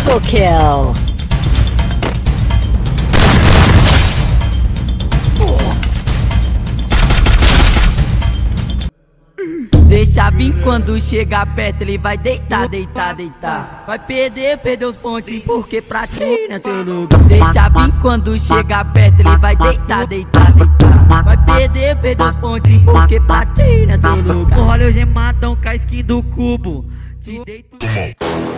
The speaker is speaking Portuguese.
Triple kill. Deixa vir quando chegar perto, ele vai deitar, deitar, deitar. Vai perder os pontinhos, porque pra ti não é seu lugar. Deixa vir quando chegar perto, ele vai deitar, deitar, deitar. Vai perder os pontinhos, porque pra ti não é seu lugar. No rolê hoje matão com a skin do cubo. Te deito.